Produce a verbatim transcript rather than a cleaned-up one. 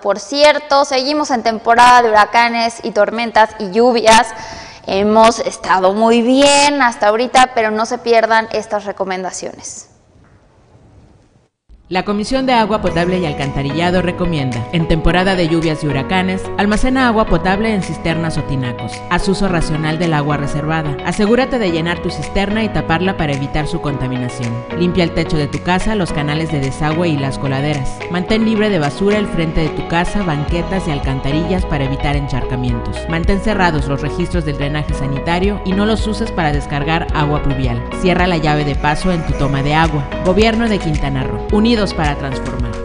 Por cierto, seguimos en temporada de huracanes y tormentas y lluvias. Hemos estado muy bien hasta ahorita, pero no se pierdan estas recomendaciones. La Comisión de Agua Potable y Alcantarillado recomienda, en temporada de lluvias y huracanes, almacena agua potable en cisternas o tinacos. Haz uso racional del agua reservada. Asegúrate de llenar tu cisterna y taparla para evitar su contaminación. Limpia el techo de tu casa, los canales de desagüe y las coladeras. Mantén libre de basura el frente de tu casa, banquetas y alcantarillas para evitar encharcamientos. Mantén cerrados los registros del drenaje sanitario y no los uses para descargar agua pluvial. Cierra la llave de paso en tu toma de agua. Gobierno de Quintana Roo. Unidos para transformar.